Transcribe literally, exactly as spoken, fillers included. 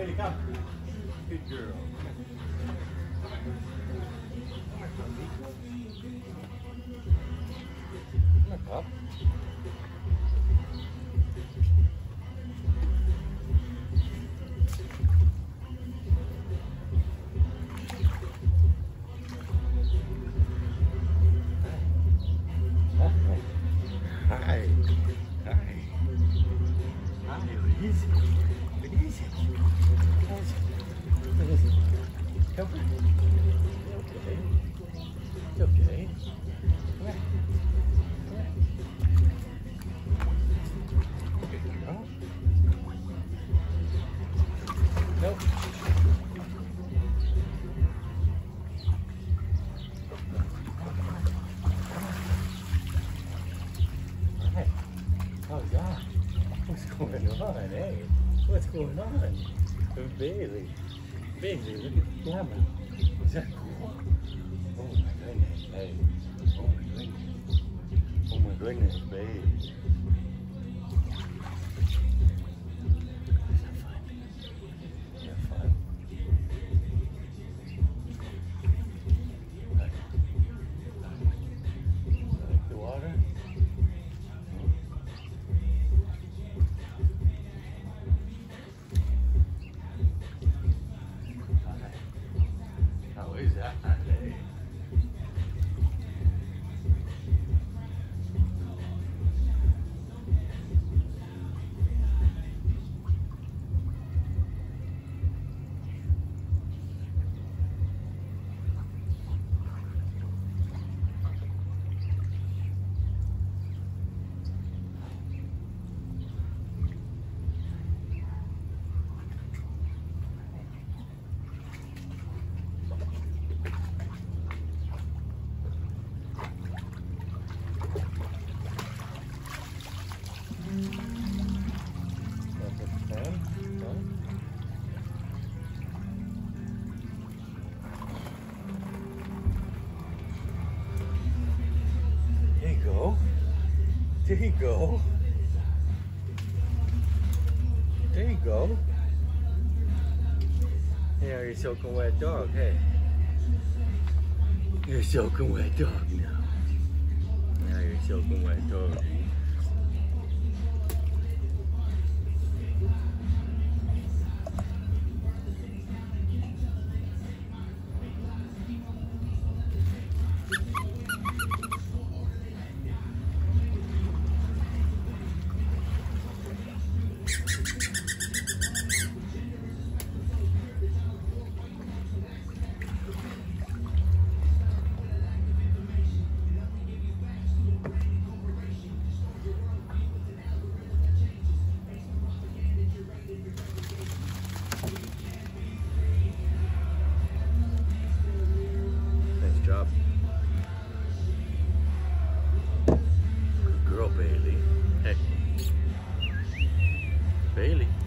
Bailey, come. Good girl. Come here, pup. Hi. Hi. Hi, what is it? What is it? What is it? What is it? Come on. You okay? You okay? Come here. Come here. Good girl. Nope. Oh God, what's going on, hey? What's going on? Oh, Bailey, Bailey, look at the camera. Is that cool? Oh my goodness, hey. Oh my goodness. Oh my goodness, babe. Is that fun? Is that fun? Like, like the water? How is that? Hey. There you go. There you go. There you go. Hey, are you soaking wet dog? Hey. You're a soaking wet dog now. Now you're a soaking wet dog. Job. Good girl, Bailey. Hey. Bailey.